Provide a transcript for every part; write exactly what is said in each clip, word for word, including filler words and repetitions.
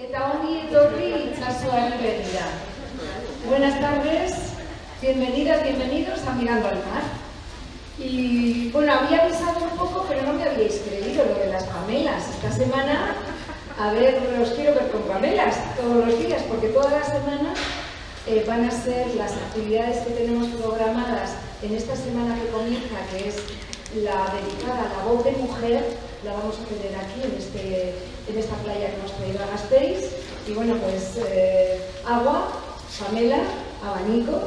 Eta ongi etorri itsasoari begira. Buenas tardes, bienvenidas, bienvenidos a Mirando al Mar. Y bueno, había avisado un poco, pero no me habíais creído lo de las Pamelas. Esta semana, a ver, os quiero ver con Pamelas todos los días, porque toda la semana eh, van a ser las actividades que tenemos programadas en esta semana que comienza, que es la dedicada a la voz de mujer. La vamos a tener aquí en, este, en esta playa que hemos traído a Gasteiz. Y bueno, pues eh, agua, Pamela, abanico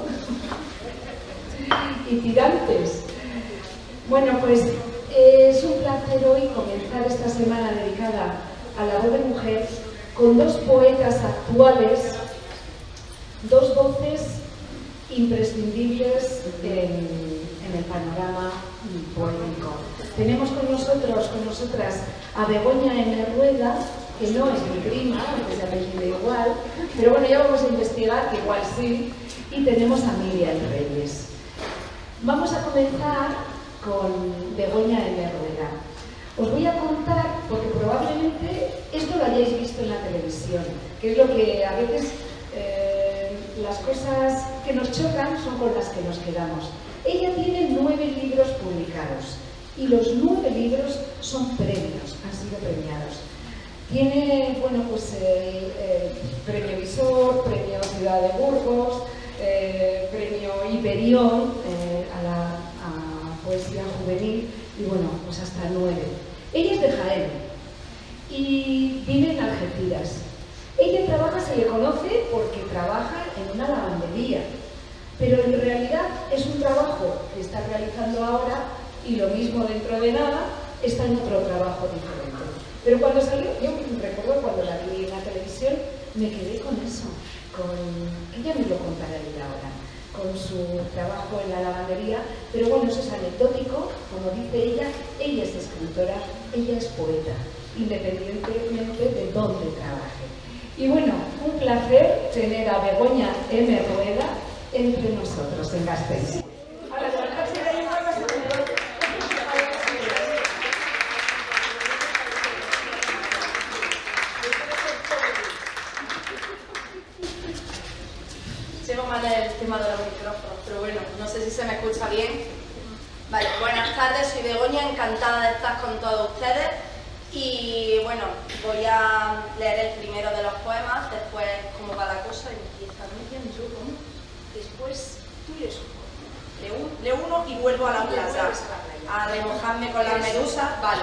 y tirantes. Bueno, pues eh, es un placer hoy comenzar esta semana dedicada a la voz de mujer con dos poetas actuales, dos voces imprescindibles en, en el panorama poético. Tenemos con nosotros, con nosotras, a Begoña M. Rueda, que no es mi prima, aunque se apellida igual, pero bueno, ya vamos a investigar, que igual sí, y tenemos a Miriam Reyes. Vamos a comenzar con Begoña M. Rueda. Os voy a contar, porque probablemente esto lo hayáis visto en la televisión, que es lo que a veces eh, las cosas que nos chocan son con las que nos quedamos. Ella tiene nueve libros publicados y los nueve libros son premios, han sido premiados. Tiene, bueno, pues el, el premio Visor, premio Ciudad de Burgos, eh, premio Hiperión eh, a la a poesía juvenil y bueno, pues hasta nueve. Ella es de Jaén y vive en Algeciras. Ella trabaja, se le conoce porque trabaja en una lavandería. Pero en realidad es un trabajo que está realizando ahora y lo mismo dentro de nada está en otro trabajo diferente. Pero cuando salió, yo recuerdo cuando la vi en la televisión, me quedé con eso, con, ella me lo contará ella ahora, con su trabajo en la lavandería, pero bueno, eso es anecdótico, como dice ella, ella es escritora, ella es poeta, independientemente de dónde trabaje. Y bueno, un placer tener a Begoña M. Rueda entre nosotros en Gasteiz. Llevo mal el tema de los micrófonos, pero bueno, no sé si se me escucha bien. Vale, buenas tardes, soy Begoña, encantada de estar con todos ustedes. Y bueno, voy a leer el primero de los poemas, después cómo va la cosa, empieza Miriam, yo como, después tú lees un poema. Leo, leo uno y vuelvo a la playa, a remojarme con las medusas, vale.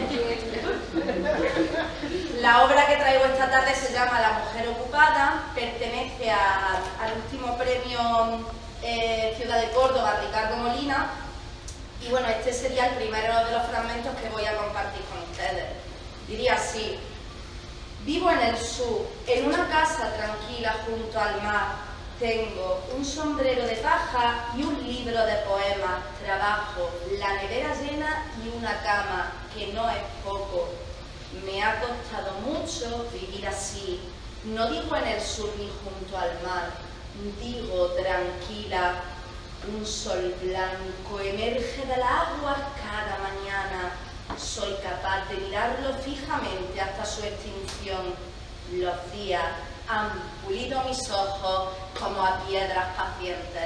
La obra que traigo esta tarde se llama La mujer ocupada, pertenece a, al último premio eh, Ciudad de Córdoba, Ricardo Molina. Y bueno, este sería el primero de los fragmentos que voy a compartir con ustedes. Diría así: vivo en el sur, en una casa tranquila junto al mar. Tengo un sombrero de paja y un libro de poemas. Trabajo, la nevera llena y una cama, que no es poco. Me ha costado mucho vivir así. No digo en el sur ni junto al mar, digo tranquila. Un sol blanco emerge del agua cada mañana. Soy capaz de mirarlo fijamente hasta su extinción. Los días han pulido mis ojos como a piedras pacientes.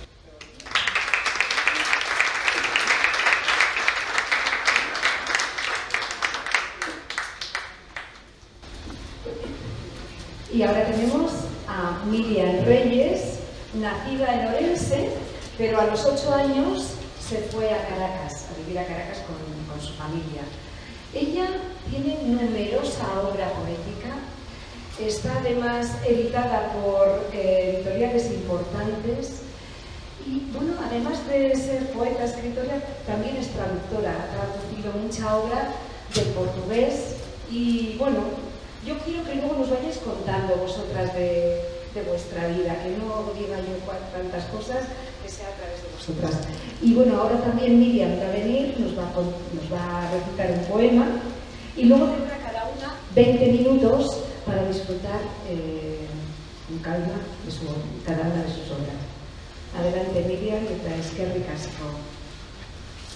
Y ahora tenemos a Miriam Reyes, nacida en Orense, pero a los ocho años se fue a Caracas, a vivir a Caracas con, con su familia. Ella tiene numerosa obra poética, está además editada por eh, editoriales importantes y, bueno, además de ser poeta, escritora, también es traductora, ha traducido mucha obra del portugués y, bueno, yo quiero que luego nos vayáis contando vosotras de, de vuestra vida, que no diga yo tantas cosas, que sea a través de vosotras. Y bueno, ahora también Miriam va a venir, nos va a, nos va a recitar un poema y luego tendrá cada una veinte minutos para disfrutar eh, con calma de su, cada una de sus obras. Adelante Miriam, que traes que ricasco.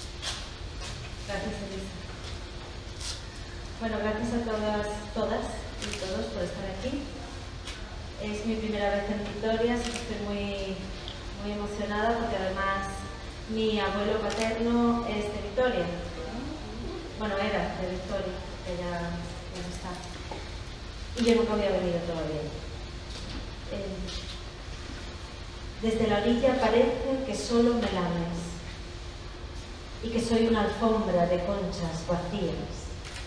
Gracias, Elisa. Bueno, gracias a todas, todas y todos por estar aquí. Es mi primera vez en Vitoria, así que estoy muy, muy emocionada porque además mi abuelo paterno es de Vitoria. Bueno, era de Vitoria, que ya, ya no está. Y yo nunca había venido todavía. Eh, desde la orilla parece que solo me lames y que soy una alfombra de conchas vacías.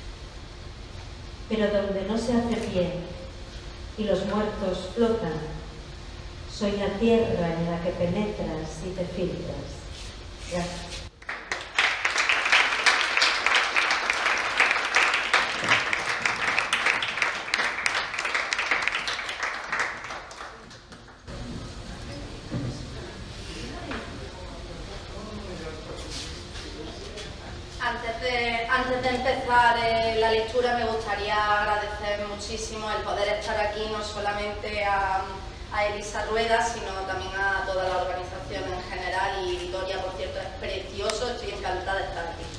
Pero donde no se hace pie y los muertos flotan, soy la tierra en la que penetras y te filtras. Gracias. Antes de, antes de empezar eh, la lectura me gustaría agradecer muchísimo el poder estar aquí, no solamente a, a Elisa Rueda, sino también a toda la organización en general, y Vitoria, por cierto, es precioso, estoy encantada de estar aquí.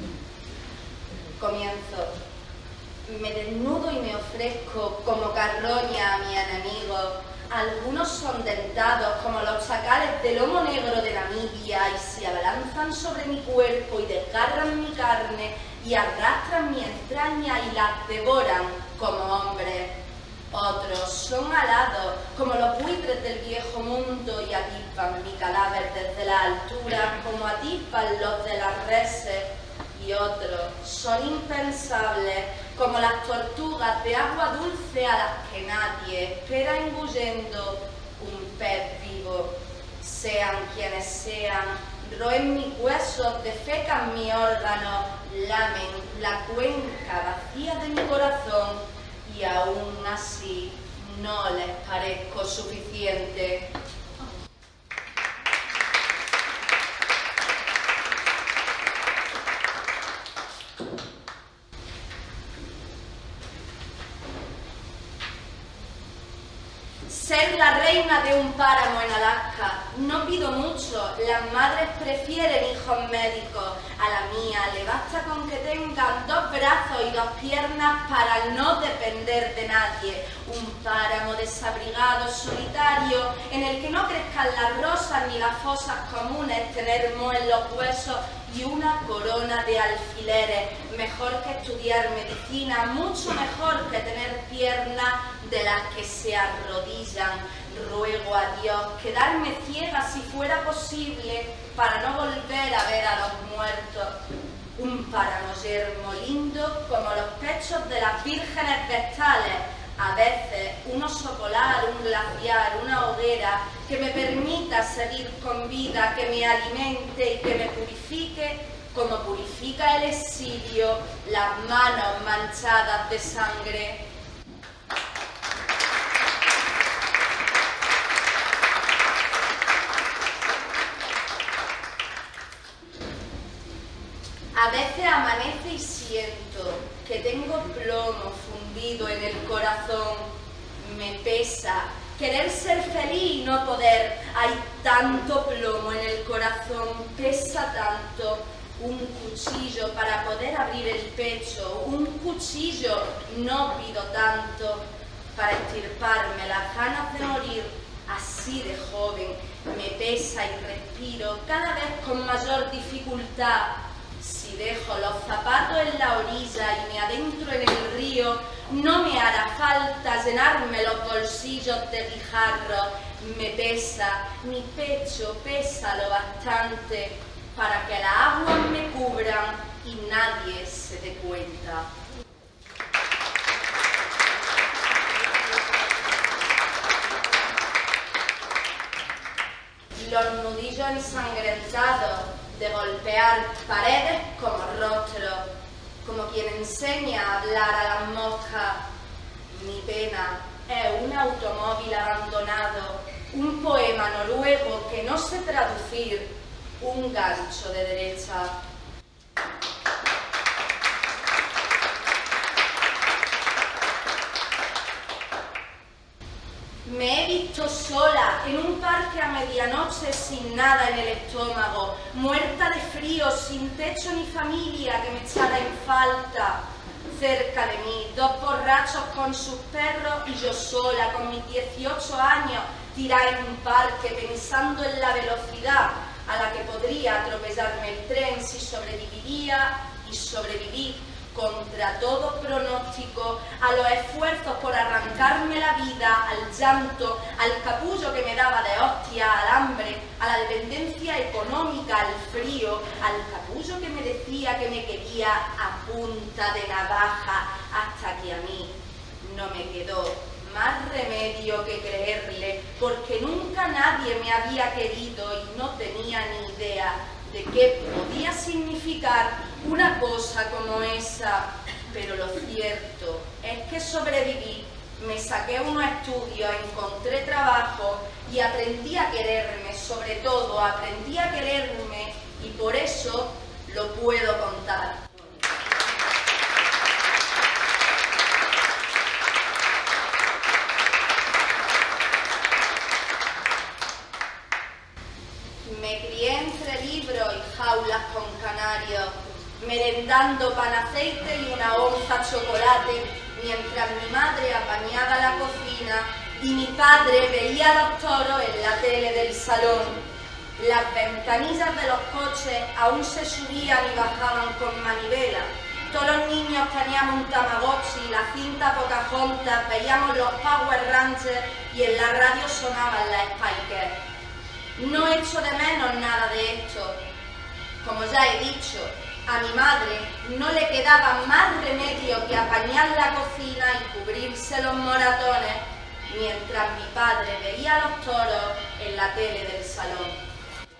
Comienzo. Me desnudo y me ofrezco como carroña a mi enemigo. Algunos son dentados como los chacales del lomo negro de Namibia y se abalanzan sobre mi cuerpo y desgarran mi carne y arrastran mi entraña y las devoran como hombres. Otros son alados como los buitres del viejo mundo y atispan mi cadáver desde la altura como atispan los de las reses. Y otros son impensables como las tortugas de agua dulce a las que nadie espera engullendo un pez vivo. Sean quienes sean, roen mis huesos, defecan mi órgano, lamen la cuenca vacía de mi corazón y aún así no les parezco suficiente. Ser la reina de un páramo en Alaska. No pido mucho, las madres prefieren hijos médicos. A la mía le basta con que tengan dos brazos y dos piernas para no depender de nadie. Un páramo desabrigado, solitario, en el que no crezcan las rosas ni las fosas comunes, tener moho en los huesos y una corona de alfileres. Mejor que estudiar medicina, mucho mejor que tener piernas de las que se arrodillan. Ruego a Dios quedarme ciega si fuera posible para no volver a ver a los muertos. Un páramo yermo lindo como los pechos de las vírgenes vestales. A veces un oso polar, un glaciar, una hoguera que me permita seguir con vida, que me alimente y que me purifique como purifica el exilio las manos manchadas de sangre. A veces amanece y siento que tengo plomo fundido en el corazón. Me pesa querer ser feliz y no poder. Hay tanto plomo en el corazón, pesa tanto. Un cuchillo para poder abrir el pecho, un cuchillo, no pido tanto. Para extirparme las ganas de morir así de joven. Me pesa y respiro cada vez con mayor dificultad. Si dejo los zapatos en la orilla y me adentro en el río, no me hará falta llenarme los bolsillos de guijarros. Me pesa, mi pecho pesa lo bastante para que las aguas me cubran y nadie se dé cuenta. Los nudillos ensangrentados de golpear paredes como rostros, como quien enseña a hablar a las moscas. Mi pena es un automóvil abandonado, un poema noruego que no sé traducir, un gancho de derecha. Me he visto sola en un parque a medianoche sin nada en el estómago, muerta de frío, sin techo ni familia que me echara en falta. cerca de mí, dos borrachos con sus perros y yo sola, con mis dieciocho años, tirada en un parque, pensando en la velocidad a la que podría atropellarme el tren si sobreviviría y sobrevivir contra todo pronóstico a los esfuerzos por arrancarme la vida, al llanto, al capullo que me daba de hostia, al hambre, a la dependencia económica, al frío, al capullo que me decía que me quería a punta de navaja, hasta que a mí no me quedó más remedio que creerle, porque nunca nadie me había querido y no tenía ni idea de qué podía significar una cosa como esa, pero lo cierto es que sobreviví, me saqué unos estudios, encontré trabajo y aprendí a quererme, sobre todo aprendí a quererme y por eso lo puedo contar. Me crié entre libros y jaulas con canarios, merendando pan aceite y una onza chocolate, mientras mi madre apañaba la cocina y mi padre veía los toros en la tele del salón. Las ventanillas de los coches aún se subían y bajaban con manivela. Todos los niños teníamos un Tamagotchi, la cinta Pocahontas, veíamos los Power Rangers y en la radio sonaban las Spikers. No echo de menos nada de esto. Como ya he dicho, a mi madre no le quedaba más remedio que apañar la cocina y cubrirse los moratones, mientras mi padre veía los toros en la tele del salón.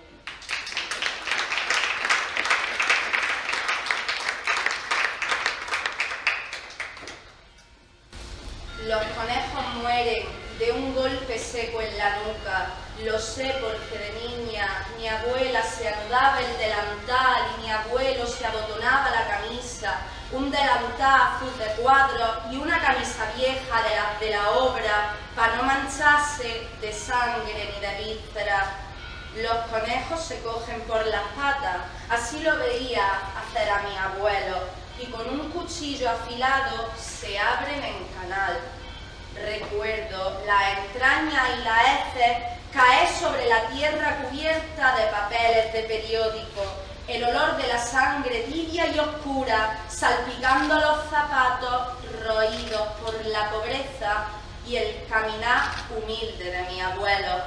Los conejos mueren de un golpe seco en la nuca. Lo sé porque de niña mi abuela se anudaba el delantal y mi abuelo se abotonaba la camisa, un delantal azul de cuadros y una camisa vieja de las de la obra para no mancharse de sangre ni de vísceras. Los conejos se cogen por las patas, así lo veía hacer a mi abuelo, y con un cuchillo afilado se abren en canal. Recuerdo la entraña y la heces caer sobre la tierra cubierta de papeles de periódico, el olor de la sangre tibia y oscura salpicando los zapatos roídos por la pobreza y el caminar humilde de mi abuelo.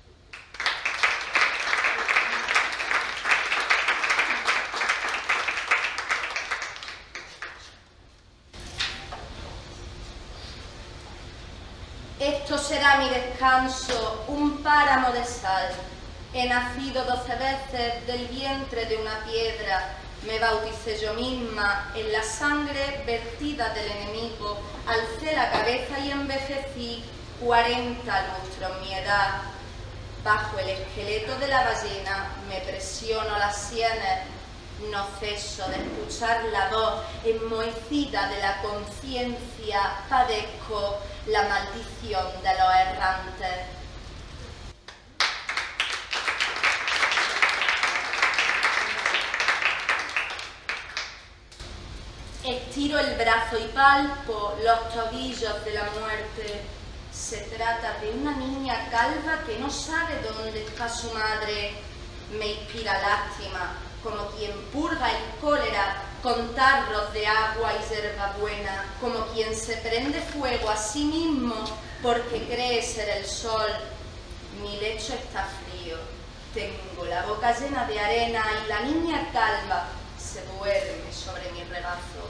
Esto será mi descanso, un páramo de sal. He nacido doce veces del vientre de una piedra. Me bauticé yo misma en la sangre vertida del enemigo. Alcé la cabeza y envejecí cuarenta lustros mi edad. Bajo el esqueleto de la ballena me presiono las sienes. No ceso de escuchar la voz enmohecida de la conciencia, padezco la maldición de los errantes. Estiro el brazo y palpo los tobillos de la muerte. Se trata de una niña calva que no sabe dónde está su madre. Me inspira lástima, como quien purga el cólera con tarros de agua y hierbabuena, como quien se prende fuego a sí mismo porque cree ser el sol. Mi lecho está frío, tengo la boca llena de arena y la niña calva se duerme sobre mi regazo.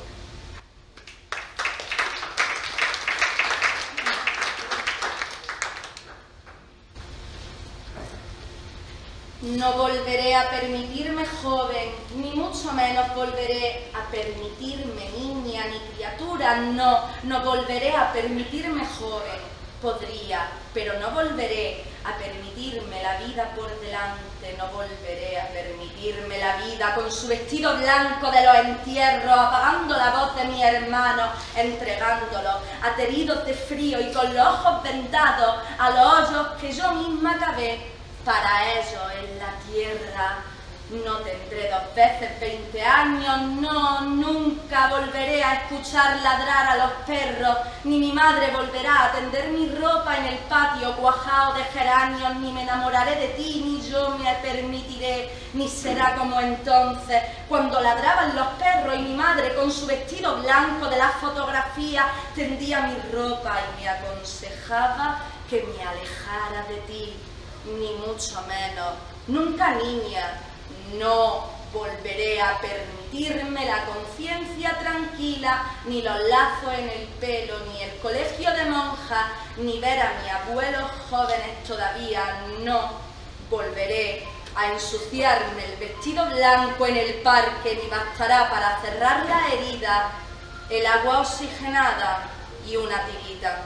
No volveré a permitirme joven, ni mucho menos volveré a permitirme niña ni criatura, no, no volveré a permitirme joven. Podría, pero no volveré a permitirme la vida por delante, no volveré a permitirme la vida con su vestido blanco de los entierros, apagando la voz de mi hermano, entregándolo, ateridos de frío y con los ojos vendados a los hoyos que yo misma cavé para ellos en la tierra. No tendré dos veces veinte años, no, nunca volveré a escuchar ladrar a los perros, ni mi madre volverá a tender mi ropa en el patio cuajado de geranios, ni me enamoraré de ti, ni yo me permitiré, ni será como entonces, cuando ladraban los perros y mi madre con su vestido blanco de la fotografía tendía mi ropa y me aconsejaba que me alejara de ti, ni mucho menos, nunca niña. No volveré a permitirme la conciencia tranquila, ni los lazos en el pelo, ni el colegio de monjas, ni ver a mis abuelos jóvenes todavía. No volveré a ensuciarme el vestido blanco en el parque, ni bastará para cerrar la herida el agua oxigenada y una tirita.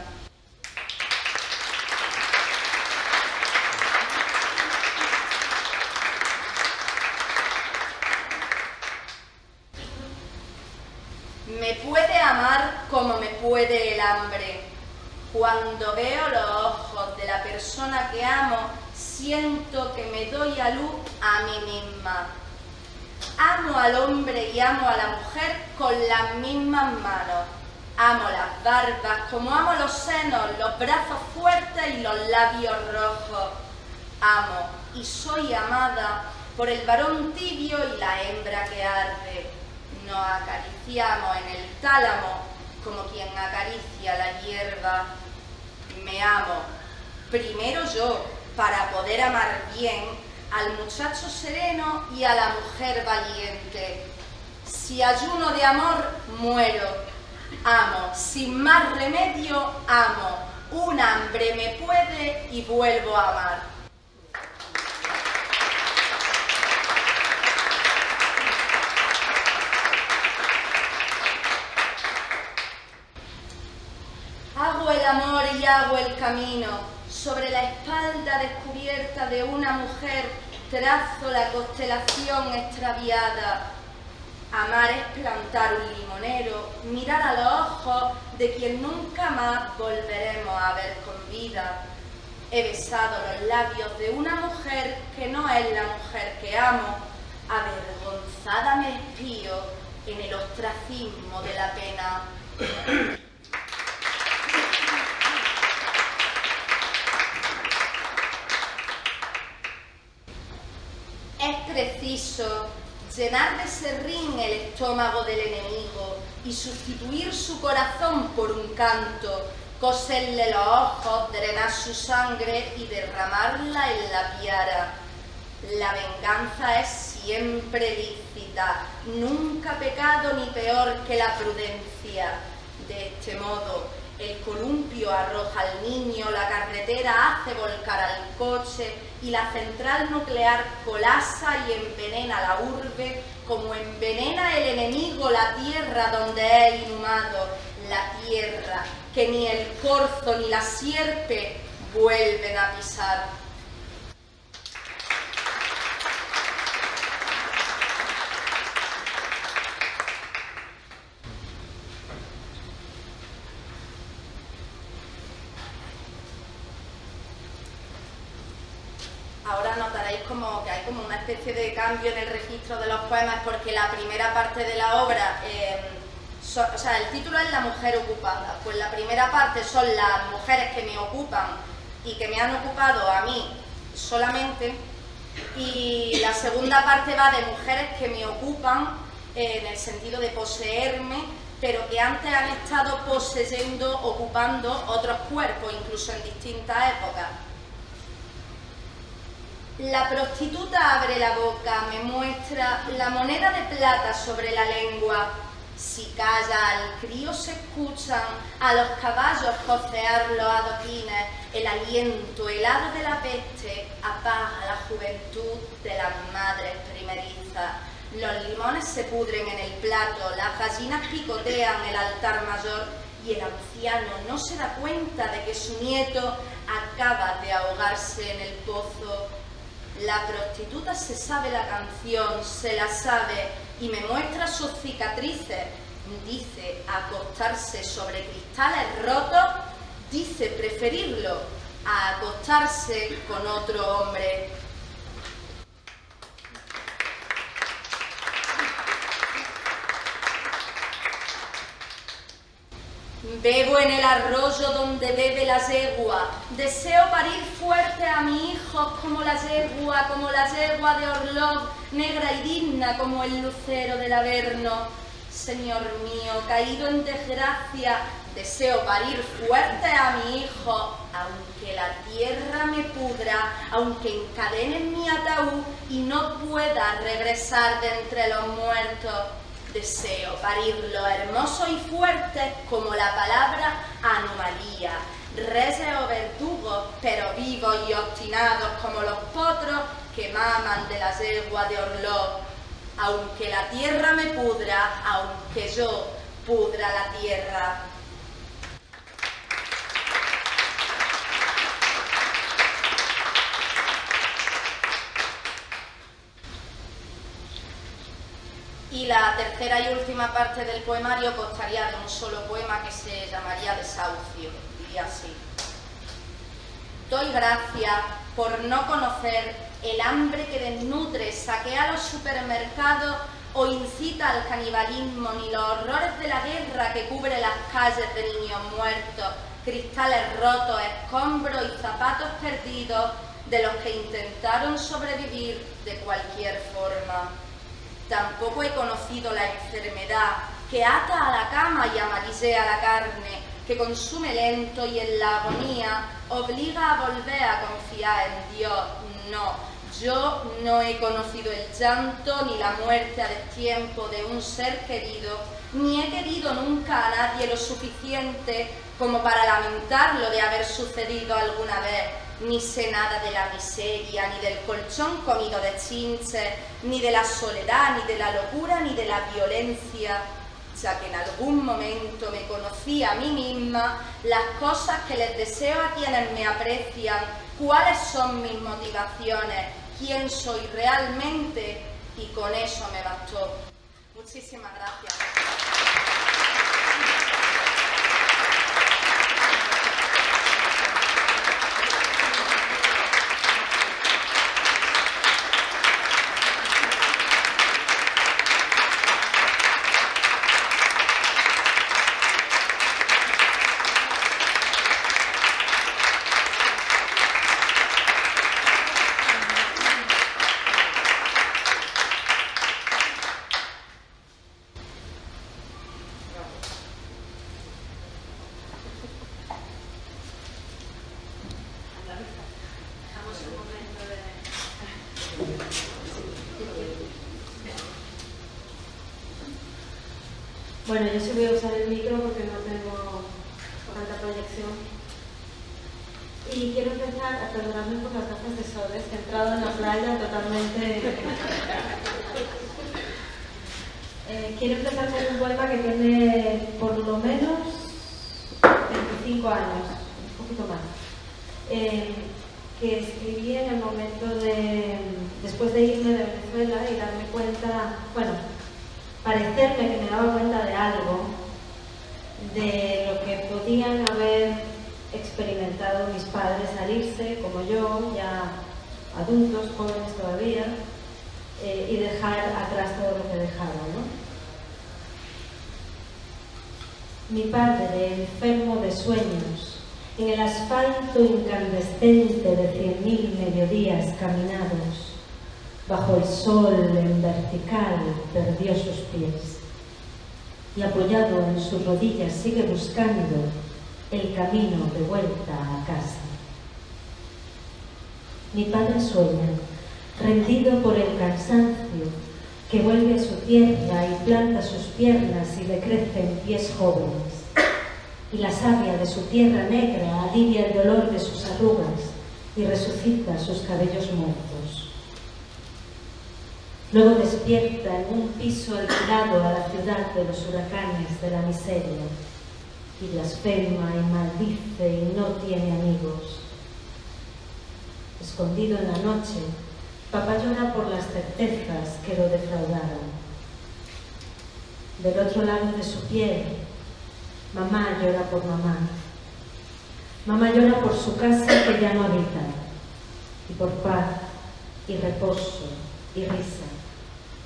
Me puede amar como me puede el hambre. Cuando veo los ojos de la persona que amo, siento que me doy a luz a mí misma. Amo al hombre y amo a la mujer con las mismas manos. Amo las barbas como amo los senos, los brazos fuertes y los labios rojos. Amo y soy amada por el varón tibio y la hembra que arde. Nos acariciamos en el tálamo como quien acaricia la hierba. Me amo, primero yo, para poder amar bien al muchacho sereno y a la mujer valiente. Si ayuno de amor, muero. Amo, sin más remedio, amo. Un hambre me puede y vuelvo a amar. Hago el amor y hago el camino, sobre la espalda descubierta de una mujer trazo la constelación extraviada. Amar es plantar un limonero, mirar a los ojos de quien nunca más volveremos a ver con vida. He besado los labios de una mujer que no es la mujer que amo, avergonzada me espío en el ostracismo de la pena. Es preciso llenar de serrín el estómago del enemigo y sustituir su corazón por un canto, coserle los ojos, drenar su sangre y derramarla en la piara. La venganza es siempre lícita, nunca pecado ni peor que la prudencia. De este modo, el columpio arroja al niño, la carretera hace volcar al coche y la central nuclear colapsa y envenena la urbe como envenena el enemigo la tierra donde es inhumado, la tierra que ni el corzo ni la sierpe vuelven a pisar. Ahora notaréis como que hay como una especie de cambio en el registro de los poemas porque la primera parte de la obra, eh, so, o sea, el título es La mujer ocupada, pues la primera parte son las mujeres que me ocupan y que me han ocupado a mí solamente, y la segunda parte va de mujeres que me ocupan eh, en el sentido de poseerme, pero que antes han estado poseyendo, ocupando otros cuerpos, incluso en distintas épocas. La prostituta abre la boca, me muestra la moneda de plata sobre la lengua. Si calla, al crío se escuchan, a los caballos josear los adoquines, el aliento helado de la peste apaga la juventud de las madres primerizas. Los limones se pudren en el plato, las gallinas picotean el altar mayor y el anciano no se da cuenta de que su nieto acaba de ahogarse en el pozo. La prostituta se sabe la canción, se la sabe y me muestra sus cicatrices. Dice acostarse sobre cristales rotos, dice preferirlo a acostarse con otro hombre. Bebo en el arroyo donde bebe la yegua. Deseo parir fuerte a mi hijo como la yegua, como la yegua de Orlov, negra y digna como el lucero del Averno. Señor mío, caído en desgracia, deseo parir fuerte a mi hijo, aunque la tierra me pudra, aunque encadenen mi ataúd y no pueda regresar de entre los muertos. Deseo parirlo hermoso y fuerte como la palabra anomalía, reyes o verdugos, pero vivos y obstinados como los potros que maman de la yegua de Orlov. Aunque la tierra me pudra, aunque yo pudra la tierra. Y la tercera y última parte del poemario constaría de un solo poema que se llamaría Desahucio, diría así. Doy gracias por no conocer el hambre que desnutre, saquea los supermercados o incita al canibalismo, ni los horrores de la guerra que cubre las calles de niños muertos, cristales rotos, escombros y zapatos perdidos de los que intentaron sobrevivir de cualquier forma. Tampoco he conocido la enfermedad que ata a la cama y amarillea la carne, que consume lento y en la agonía obliga a volver a confiar en Dios. No, yo no he conocido el llanto ni la muerte a destiempo de un ser querido, ni he querido nunca a nadie lo suficiente como para lamentarlo de haber sucedido alguna vez. Ni sé nada de la miseria, ni del colchón comido de chinches, ni de la soledad, ni de la locura, ni de la violencia, ya que en algún momento me conocí a mí misma, las cosas que les deseo a quienes me aprecian, cuáles son mis motivaciones, quién soy realmente, y con eso me bastó. Muchísimas gracias. Bueno, yo sí voy a usar el micro porque no tengo tanta proyección. Y quiero empezar a perdonarme por las gafas de sol, que he entrado en la playa totalmente... eh, quiero empezar con un poema que tiene por lo menos veinticinco años, un poquito más, eh, que escribí en el momento de... después de irme de Venezuela y darme cuenta, bueno, parecerme que me daba cuenta de algo, de lo que podían haber experimentado mis padres al irse, como yo, ya adultos, jóvenes todavía, eh, y dejar atrás todo lo que dejaron, ¿no? Mi padre, enfermo de sueños, en el asfalto incandescente de cien mil mediodías caminados, bajo el sol en vertical, perdió sus pies y apoyado en sus rodillas sigue buscando el camino de vuelta a casa. Mi padre sueña, rendido por el cansancio, que vuelve a su tierra y planta sus piernas y le crecen pies jóvenes, y la savia de su tierra negra alivia el dolor de sus arrugas y resucita sus cabellos muertos. Luego despierta en un piso alquilado a la ciudad de los huracanes de la miseria y blasfema y maldice y no tiene amigos. Escondido en la noche, papá llora por las certezas que lo defraudaron. Del otro lado de su piel, mamá llora por mamá. Mamá llora por su casa que ya no habita, y por paz, y reposo, y risa.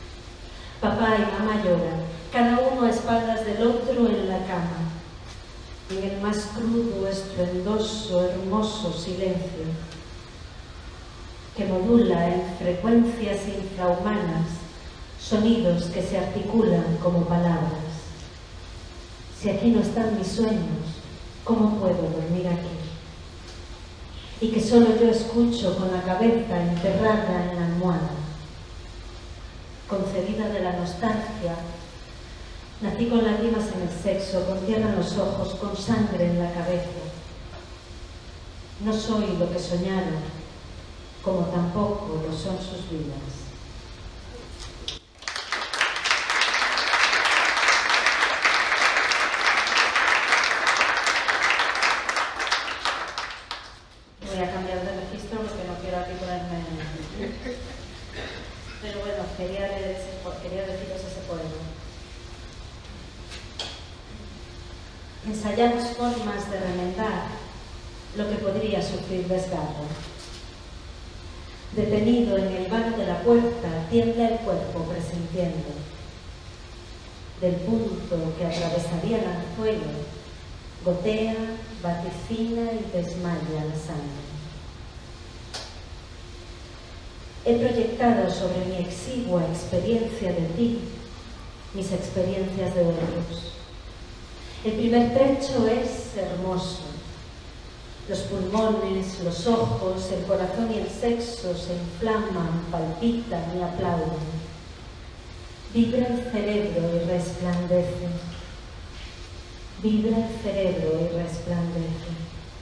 Papá y mamá lloran, cada uno a espaldas del otro en la cama. en el más crudo, estruendoso, hermoso silencio, que modula en frecuencias infrahumanas sonidos que se articulan como palabras. Si aquí no están mis sueños, ¿cómo puedo dormir aquí? Y que solo yo escucho con la cabeza enterrada en la almohada. Concebida de la nostalgia, nací con lágrimas en el sexo, con tierra en los ojos, con sangre en la cabeza. No soy lo que soñaron, como tampoco lo son sus vidas. Voy a cambiar de registro porque no quiero aquí ponerme en... Pero bueno, quería, leer ese, quería deciros ese poema. Ensayamos formas de remendar lo que podría sufrir desgarro. Detenido en el vano de la puerta, tiembla el cuerpo presintiendo. Del punto que atravesaría el anzuelo, gotea, vaticina y desmaya la sangre. He proyectado sobre mi exigua experiencia de ti mis experiencias de otros. El primer trecho es hermoso. Los pulmones, los ojos, el corazón y el sexo se inflaman, palpitan y aplauden. Vibra el cerebro y resplandece. Vibra el cerebro y resplandece.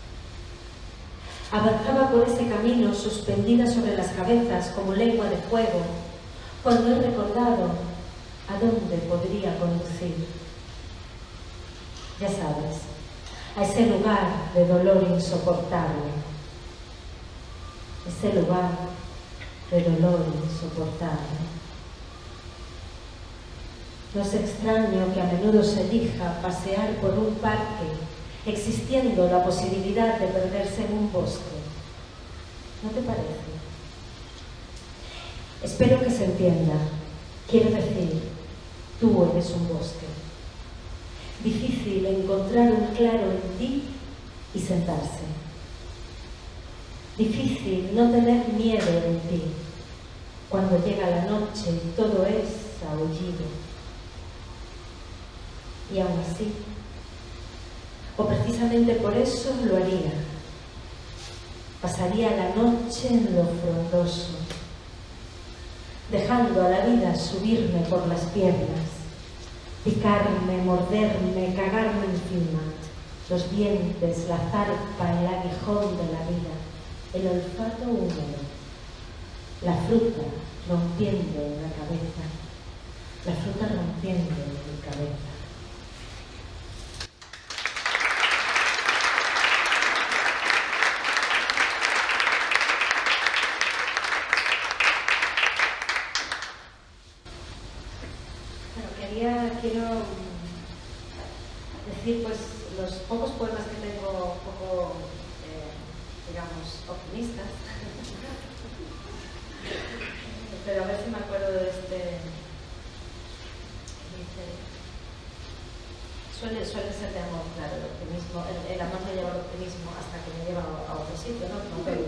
Avanzaba por ese camino suspendida sobre las cabezas como lengua de fuego, cuando he recordado a dónde podría conducir. Ya sabes, a ese lugar de dolor insoportable. Ese lugar de dolor insoportable. No es extraño que a menudo se elija pasear por un parque, existiendo la posibilidad de perderse en un bosque. ¿No te parece? Espero que se entienda. Quiero decir, tú eres un bosque. Difícil encontrar un claro en ti y sentarse. Difícil no tener miedo en ti cuando llega la noche y todo es aullido. Y aún así, o precisamente por eso lo haría. Pasaría la noche en lo frondoso, dejando a la vida subirme por las piernas, picarme, morderme, cagarme encima, los dientes, la zarpa, el aguijón de la vida, el olfato húmedo, la fruta rompiendo en la cabeza, la fruta rompiendo en mi cabeza. Quiero decir, pues, los pocos poemas que tengo, poco, eh, digamos, optimistas, pero a ver si me acuerdo de este, dice, suele, suele ser de amor, claro, el optimismo, el, el amor me lleva al optimismo hasta que me lleva a, a otro sitio, ¿no? No pero...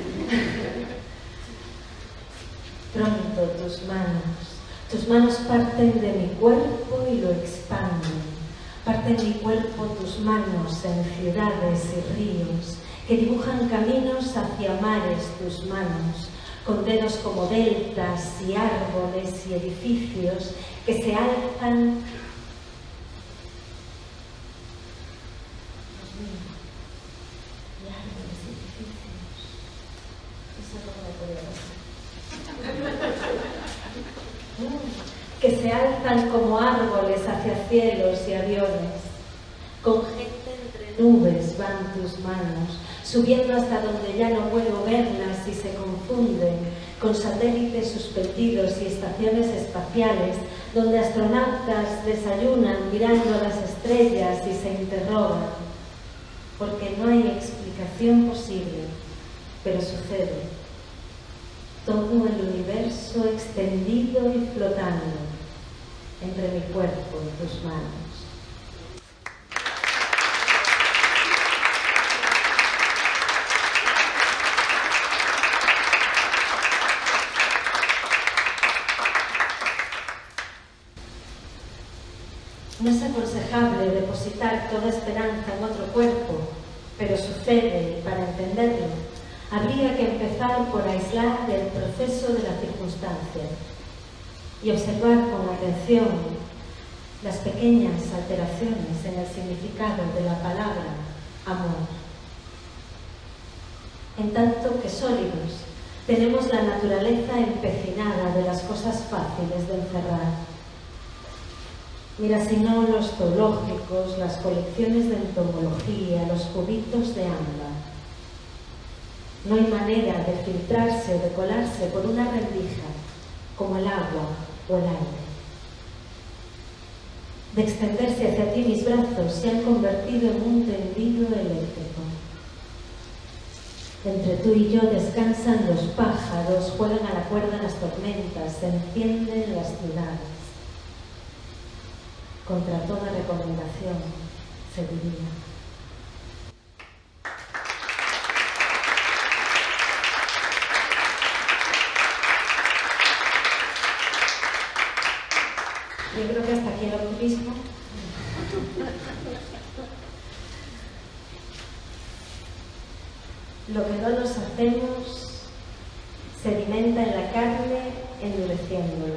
Pronto tus manos. Tus manos parten de mi cuerpo y lo expanden. Parten mi cuerpo tus manos en ciudades y ríos que dibujan caminos hacia mares tus manos, con dedos como deltas y árboles y edificios que se alzan. Dios mío, y árboles y edificios. Eso no me podía pasar. Que se alzan como árboles hacia cielos y aviones. Con gente entre nubes van tus manos, subiendo hasta donde ya no puedo verlas y se confunden, con satélites suspendidos y estaciones espaciales, donde astronautas desayunan mirando las estrellas y se interrogan, porque no hay explicación posible, pero sucede. Todo el universo extendido y flotando entre mi cuerpo y tus manos. depositar toda esperanza en otro cuerpo, pero sucede, y para entenderlo, habría que empezar por aislar el proceso de la circunstancia y observar con atención las pequeñas alteraciones en el significado de la palabra amor. En tanto que sólidos, tenemos la naturaleza empecinada de las cosas fáciles de encerrar. Mira si no los zoológicos, las colecciones de entomología, los cubitos de ámbar. No hay manera de filtrarse o de colarse por una rendija como el agua o el aire. De extenderse hacia ti mis brazos se han convertido en un tendido eléctrico. Entre tú y yo descansan los pájaros, juegan a la cuerda las tormentas, se encienden las ciudades. Contra toda recomendación, se diría. Yo creo que hasta aquí el optimismo. Lo que no nos hacemos sedimenta en la carne, endureciéndola.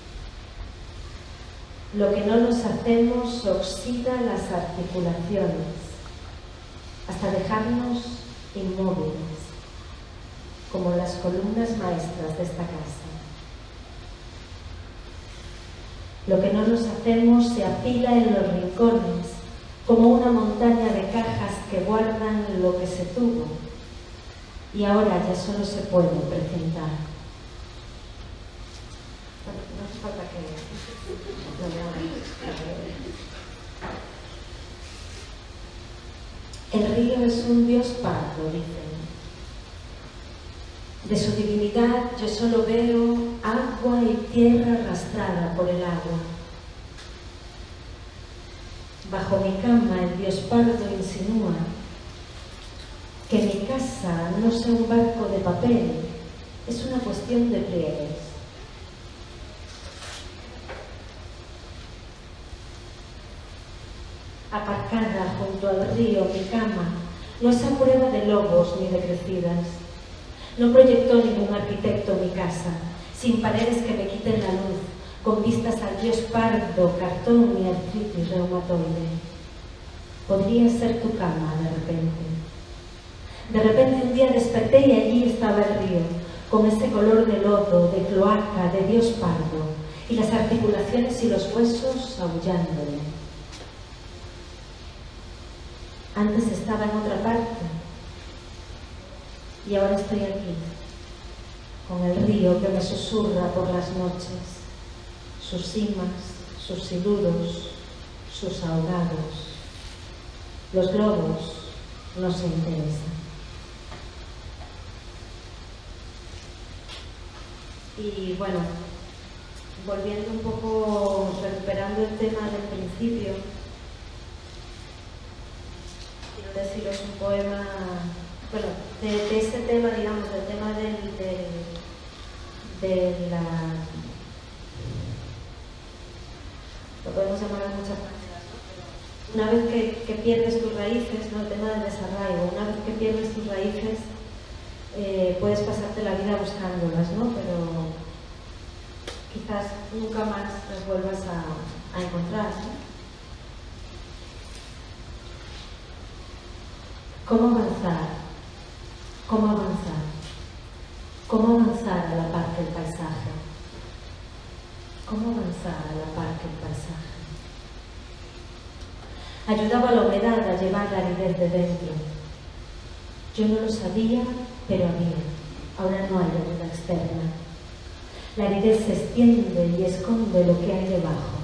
Lo que no nos hacemos oxida las articulaciones, hasta dejarnos inmóviles, como las columnas maestras de esta casa. Lo que no nos hacemos se apila en los rincones, como una montaña de cajas que guardan lo que se tuvo, y ahora ya solo se puede precintar. Bueno, no hace falta que lo veamos. El río es un dios pardo, dicen. De su divinidad yo solo veo agua y tierra arrastrada por el agua. Bajo mi cama el dios pardo insinúa que mi casa no sea un barco de papel, es una cuestión de pliegues. Aparcada junto al río mi cama no es a prueba de lobos ni de crecidas. No proyectó ningún arquitecto mi casa, sin paredes que me quiten la luz, con vistas al dios pardo, cartón y artritis reumatoide. Podría ser tu cama de repente. De repente un día desperté y allí estaba el río, con ese color de lodo, de cloaca, de dios pardo, y las articulaciones y los huesos aullándole. Antes estaba en otra parte, y ahora estoy aquí, con el río que me susurra por las noches, sus cimas, sus siluros, sus ahogados. Los globos no se interesan. Y bueno, volviendo un poco, recuperando el tema del principio, quiero deciros un poema, bueno, de, de ese tema, digamos, del tema del, del, de la... lo podemos llamar de muchas maneras, ¿no? Una vez que, que pierdes tus raíces, ¿no? El tema del desarraigo, una vez que pierdes tus raíces, eh, puedes pasarte la vida buscándolas, ¿no? Pero quizás nunca más las vuelvas a, a encontrar, ¿no? ¿Cómo avanzar? ¿Cómo avanzar? ¿Cómo avanzar a la par que el paisaje? ¿Cómo avanzar a la par que el paisaje? Ayudaba a la humedad a llevar la aridez de dentro. Yo no lo sabía, pero había. Ahora no hay ayuda externa. La aridez se extiende y esconde lo que hay debajo.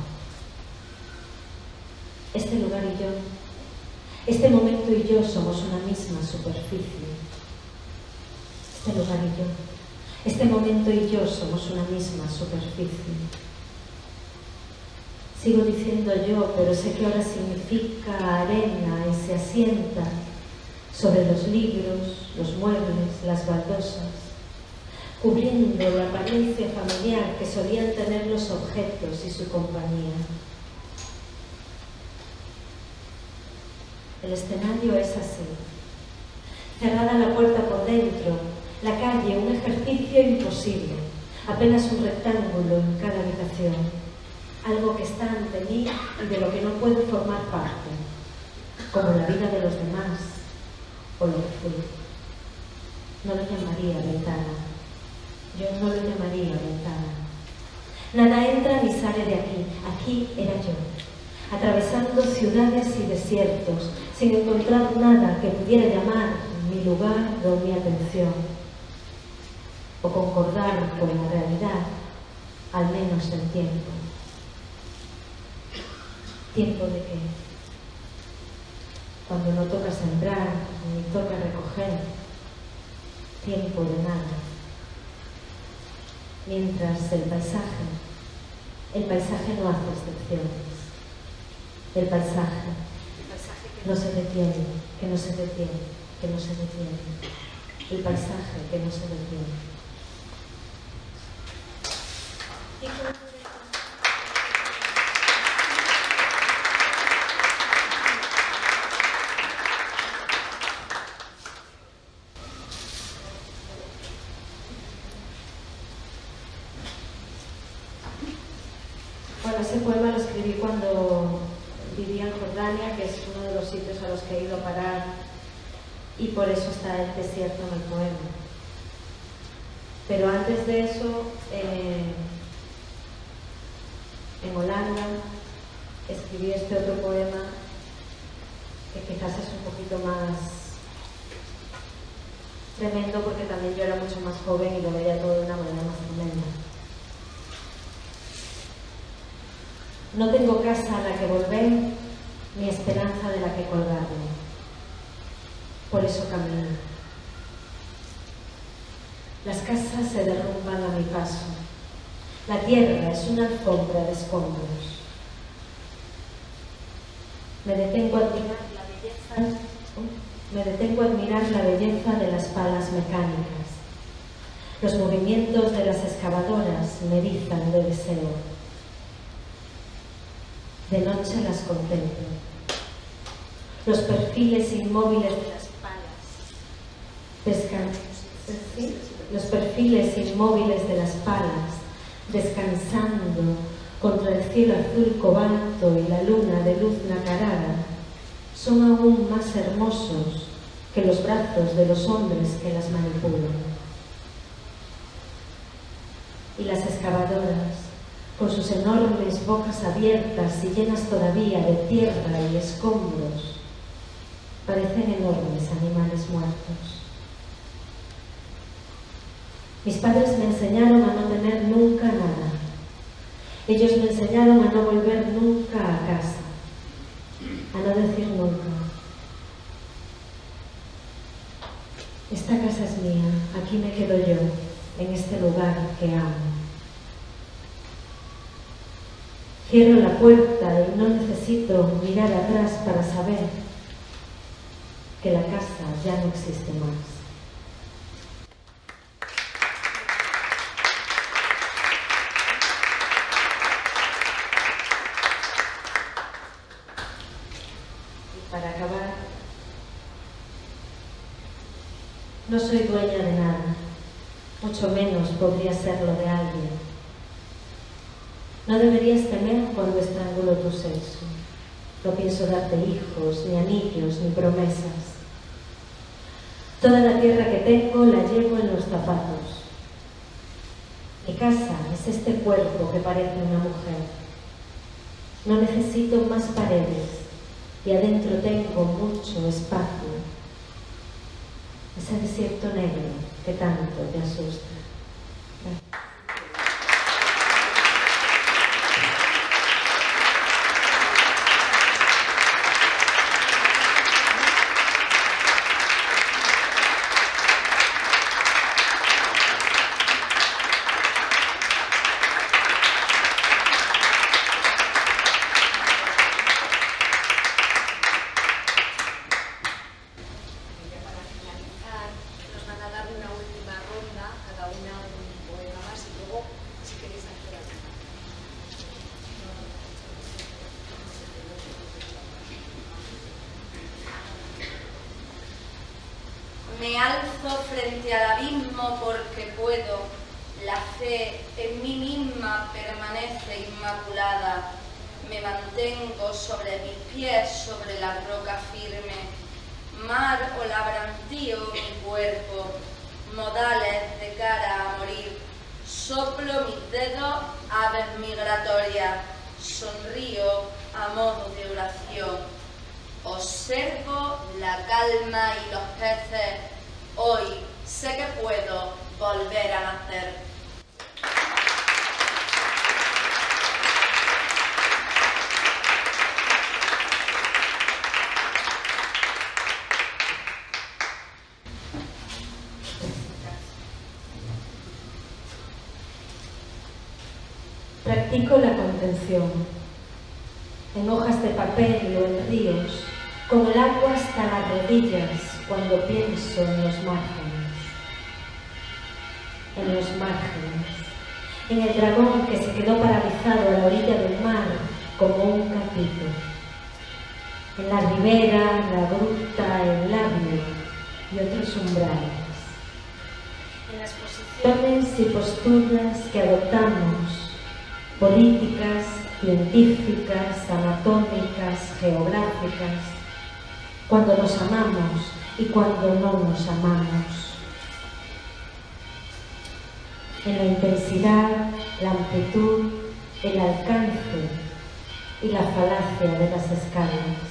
Este lugar y yo, este momento y yo somos una misma superficie. Este lugar y yo, este momento y yo somos una misma superficie. Sigo diciendo yo, pero sé que ahora significa arena y se asienta sobre los libros, los muebles, las baldosas, cubriendo la apariencia familiar que solían tener los objetos y su compañía. El escenario es así. Cerrada la puerta por dentro, la calle un ejercicio imposible, apenas un rectángulo en cada habitación, algo que está ante mí y de lo que no puedo formar parte, como la vida de los demás o lo que fui. No lo llamaría ventana, yo no lo llamaría ventana. Nada entra ni sale de aquí, aquí era yo, atravesando ciudades y desiertos, sin encontrar nada que pudiera llamar mi lugar o mi atención, o concordar con la realidad, al menos en tiempo. ¿Tiempo de qué? Cuando no toca sembrar, ni toca recoger, tiempo de nada. Mientras el paisaje, el paisaje no hace excepciones. El paisaje no se detiene, que no se detiene, que no se detiene. El paisaje que no se detiene. Bueno, ese poema lo escribí cuando vivía en Jordania, que es uno de los sitios a los que he ido a parar, y por eso está el desierto en el poema. Pero antes de eso, eh, en Holanda, escribí este otro poema que quizás es un poquito más tremendo, porque también yo era mucho más joven y lo veía todo de una manera más tremenda. No tengo casa a la que volver, ni esperanza de la que colgarme. Por eso camino. Las casas se derrumban a mi paso. La tierra es una alfombra de escombros. Me detengo a admirar la belleza, me detengo a admirar la belleza de las palas mecánicas. Los movimientos de las excavadoras me erizan de deseo. De noche las contemplo. Los perfiles inmóviles de las palas. Descan... ¿Sí? Los perfiles inmóviles de las palas, descansando contra el cielo azul cobalto y la luna de luz nacarada, son aún más hermosos que los brazos de los hombres que las manipulan. Y las excavadoras, con sus enormes bocas abiertas y llenas todavía de tierra y escombros, parecen enormes animales muertos. Mis padres me enseñaron a no tener nunca nada. Ellos me enseñaron a no volver nunca a casa, a no decir nunca. Esta casa es mía, aquí me quedo yo, en este lugar que amo. Cierro la puerta y no necesito mirar atrás para saber que la casa ya no existe más. Y para acabar, no soy dueña de nada, mucho menos podría serlo de alguien. No deberías temer cuando estrangulo tu sexo. No pienso darte hijos, ni anillos, ni promesas. Toda la tierra que tengo la llevo en los zapatos. Mi casa es este cuerpo que parece una mujer. No necesito más paredes y adentro tengo mucho espacio. Ese desierto negro que tanto te asusta. Gracias. Nos van a dar una última ronda, cada una un poema más Me alzo frente al abismo porque puedo. La fe en mí misma permanece inmaculada. Me mantengo sobre mis pies, sobre la roca firme. Mar o labrantío mi cuerpo, modales de cara a morir. Soplo mis dedos, aves migratorias. Sonrío a modo de oración. Observo la calma y los peces. Hoy sé que puedo volver a nacer. Practico la contención, en hojas de papel o en ríos, con el agua hasta las rodillas cuando pienso en los márgenes. En los márgenes, en el dragón que se quedó paralizado a la orilla del mar como un capito. En la ribera, la gruta, el labio y otros umbrales. En las posiciones y posturas que adoptamos, políticas, científicas, anatómicas, geográficas, cuando nos amamos y cuando no nos amamos. En la intensidad, la amplitud, el alcance y la falacia de las escalas.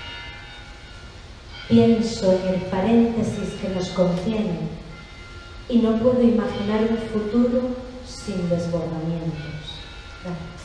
Pienso en el paréntesis que nos contiene y no puedo imaginar un futuro sin desbordamientos. Gracias.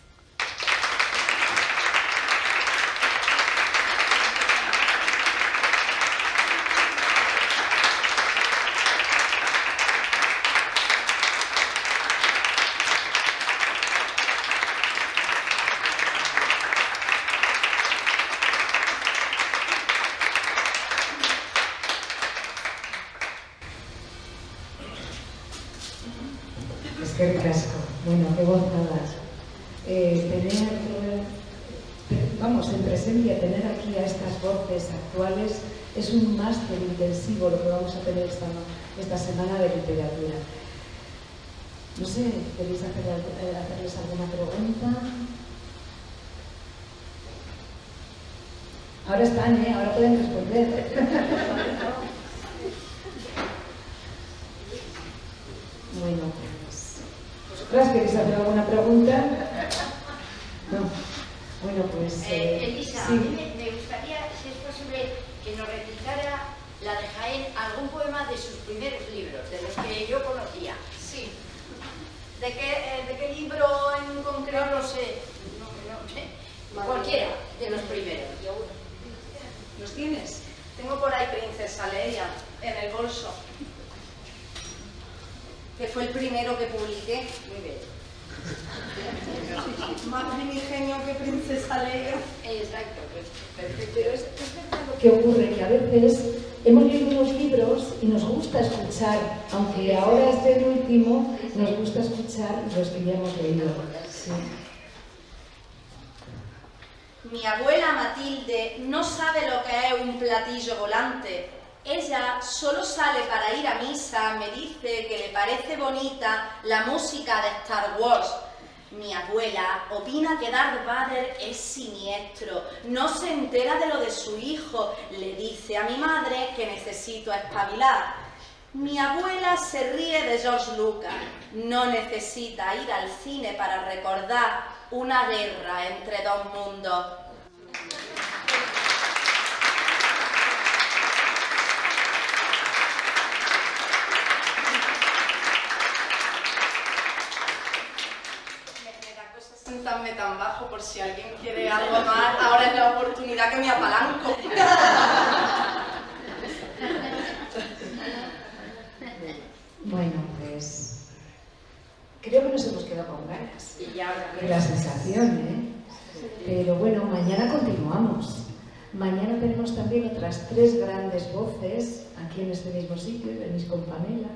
Qué casco. Bueno, qué gozadas. Eh, tener, eh, vamos, en presencia, tener aquí a estas voces actuales es un máster intensivo lo que vamos a tener esta, esta semana de literatura. No sé, ¿queréis hacer, eh, hacerles alguna pregunta? Ahora están, ¿eh? Ahora pueden responder. Bueno, pues, ¿vosotras queréis hacer alguna pregunta? No. Bueno, pues... Eh, Elisa, sí. a mí me, me gustaría, si es posible, que nos recitara la de Jaén algún poema de sus primeros libros, de los que yo conocía. Sí. ¿De qué, eh, ¿de qué libro en concreto? No lo sé, no, no sé. Cualquiera de los primeros. ¿Los tienes? Tengo por ahí Princesa Leia, en el bolso. Que fue el primero que publiqué. Muy bien. Más primigenio que Princesa Leia. Exacto, pues perfecto. Pero es, es verdad lo que ocurre, que a veces hemos leído unos libros y nos gusta escuchar, aunque ahora este el último, nos gusta escuchar los que ya hemos leído. Sí. Mi abuela Matilde no sabe lo que es un platillo volante. Ella solo sale para ir a misa, me dice que le parece bonita la música de Star Wars. Mi abuela opina que Darth Vader es siniestro, no se entera de lo de su hijo, le dice a mi madre que necesito espabilar. Mi abuela se ríe de George Lucas, no necesita ir al cine para recordar una guerra entre dos mundos. Sentarme tan bajo por si alguien quiere algo más, ahora es la oportunidad que me apalanco. Bueno, pues creo que nos hemos quedado con ganas. Y ya De la sensación, ¿eh? Pero bueno, mañana continuamos. Mañana tenemos también otras tres grandes voces aquí en este mismo sitio, venís con Pamela.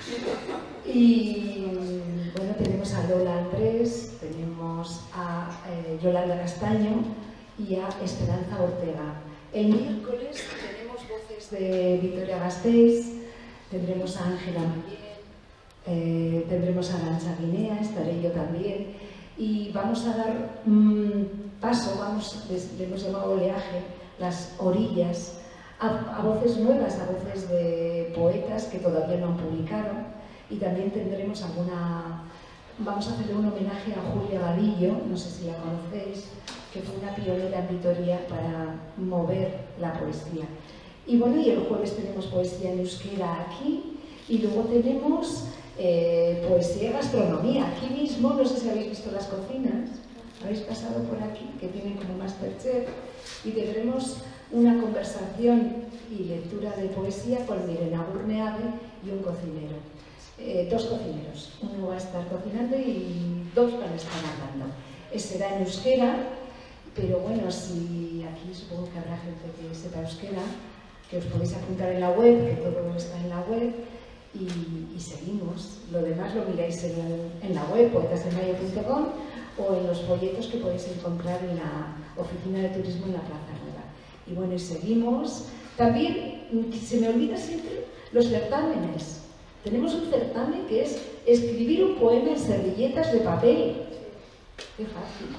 Y bueno, tenemos a Lola Andrés, tenemos a eh, Yolanda Castaño y a Esperanza Ortega. El miércoles tenemos voces de Victoria Gasteiz, tendremos a Ángela Mayer, eh, tendremos a Arantxa Guinea, estaré yo también, y vamos a dar mmm, paso, vamos, les, le hemos llamado oleaje, las orillas, a, a voces nuevas, a voces de poetas que todavía no han publicado, y también tendremos alguna... Vamos a hacerle un homenaje a Julia Vadillo, no sé si la conocéis, que fue una pionera en Vitoria para mover la poesía. Y bueno, y el jueves tenemos poesía en euskera aquí, y luego tenemos eh, poesía y gastronomía. Aquí mismo, no sé si habéis visto las cocinas, habéis pasado por aquí, que tienen como Masterchef, y tendremos una conversación y lectura de poesía con Mirena Gurneave y un cocinero. Eh, dos cocineros, uno va a estar cocinando y dos van a estar hablando. Será en euskera, pero bueno, si aquí supongo que habrá gente que sepa euskera, que os podéis apuntar en la web, que todo está en la web, y, y seguimos. Lo demás lo miráis en, el, en la web, poetas en mayo punto com, o en los folletos que podéis encontrar en la oficina de turismo en la Plaza Nueva. Y bueno, y seguimos. También, se me olvida siempre, los certámenes. Tenemos un certamen que es escribir un poema en servilletas de papel. ¡Qué fácil!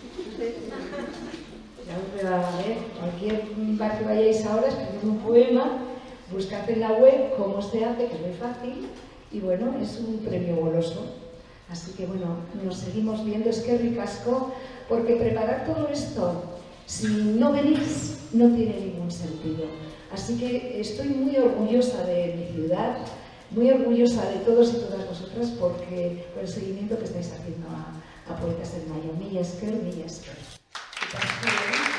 Ya os a ver, cualquier bar que vayáis ahora, escribid un poema, buscad en la web cómo se hace, que es muy fácil, y bueno, es un premio goloso. Así que bueno, nos seguimos viendo, es que ricasco, porque preparar todo esto, si no venís, no tiene ningún sentido. Así que estoy muy orgullosa de mi ciudad, muy orgullosa de todos y todas vosotras porque por el seguimiento que estáis haciendo a, a Poetas en Mayo. Mila esker, mila esker.